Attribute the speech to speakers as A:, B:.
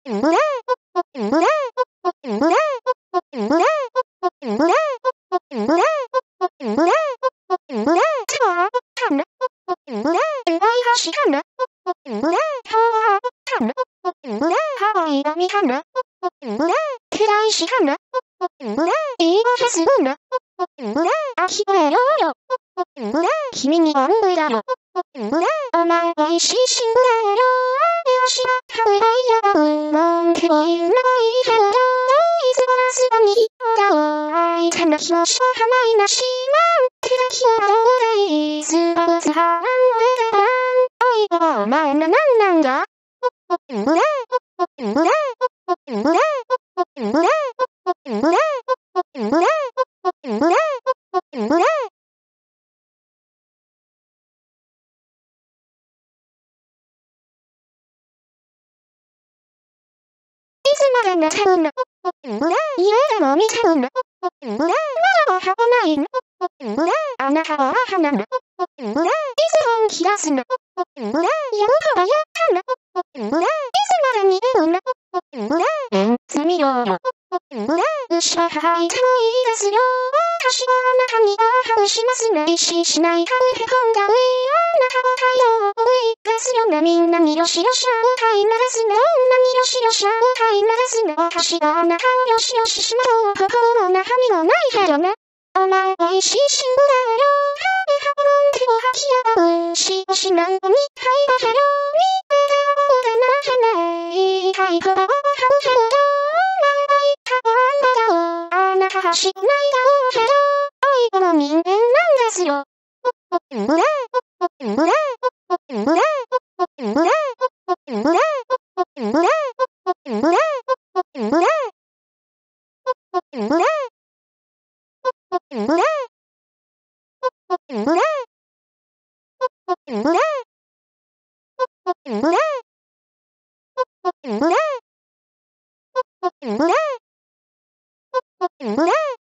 A: 君に悪いだろ。お前美味しい死んだよ。よしが食べないや文句を言うのはいいけど、いつもラストに人だわ。相手の気持ちは構いなし。文句だけはどうだい。スバブツハランの枝だ。おいお前の何なんだ。いつまで寝てるの？家でも見てるの？まだわからないの？あなたは花の？いつ本気出すの？やるからやったの？いつまで見てるの？罪よ。後ろ吐いてもいいですよ。私はあなたに話しますね。意識しないからへこんだ上。あなたは太陽多いですよね。みんなによしよしあうたいなですね。女によしよしあうたいなですね。私があなたをよしよししまとう。心の中身もないけどね。お前美味しい死んだよ。文句を吐き合う。しなんとみたいだけど。言いたいことを吐くけど。走らないだろうけど、愛子の人間なんですよ。